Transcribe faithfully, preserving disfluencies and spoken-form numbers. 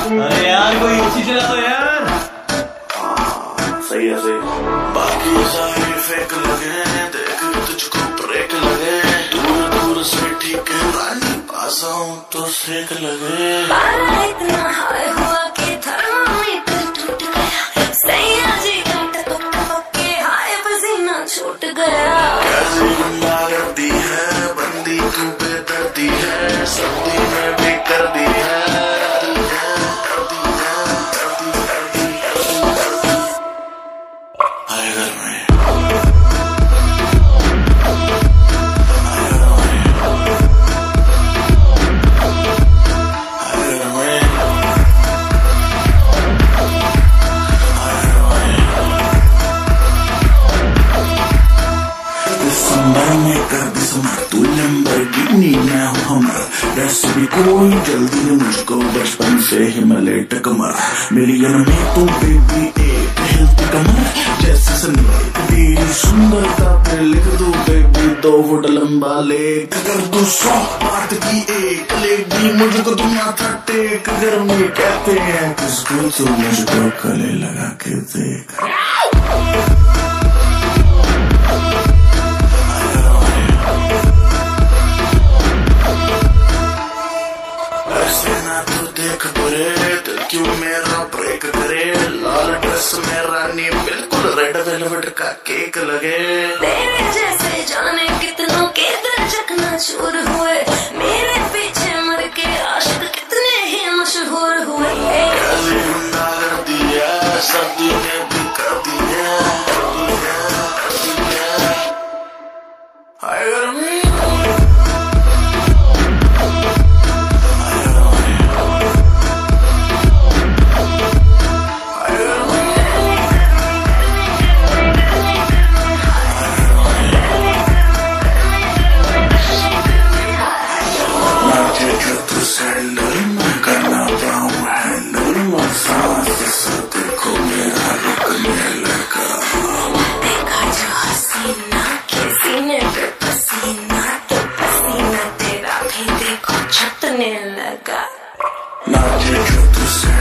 अरे यार कोई एसी चला दो यार। सही है सही। बाकी सारे फेक लगे, देख तुझको ब्रेक लगे, दूर दूर से ठीक है रानी, पास आऊं तो सेक लगे। पारा इतना हाय हुआ कि थर्मामीटर टूट गया, सैया जी घंटे तो टपके हाय पसीना छूट गया। कैसी गुंडा करती है बंदी तू बेदर्दी है, सर्दी में भी कर दी है। में कर दी समार तू लैम्बोर्गिनी, मैं हूँ हमर, वैसे भी कोई जल्दी नहीं मुझको, बचपन से ही मैं लेट कमर, मेरी में तू बेबी एक हिलती कमर जैसे सनलाइट, तेरी सुंदरता पे लिख दूं बेबी दो फुट लंबा लेख, कर दूं सौ बात की एक लेगी मुझको तुम माथा टेक। गर्मी कहते हैं किसको, तू मुझको गले लगा के देख। दिल क्यों मेरा ब्रेक करे, लाल ड्रेस में रानी बिल्कुल रेड वेलवेट का केक लगे। तेरे जैसे जाने कितनों के दिल चकनाचूर हुए, मेरे पीछे मर के आशिक कितने ही मशहूर हुए। कैसी गुंडा कर दी है, सर्दी ने भी कर दी है, हाय गर्मी। करना पाऊं हैंडल, सांस से देखो मेरा रुकने लगा, देखा जो हसीना के सीने पे पसीना, तो पसीना तेरा भी देखो छटने लगा। नाचे जो तुझसे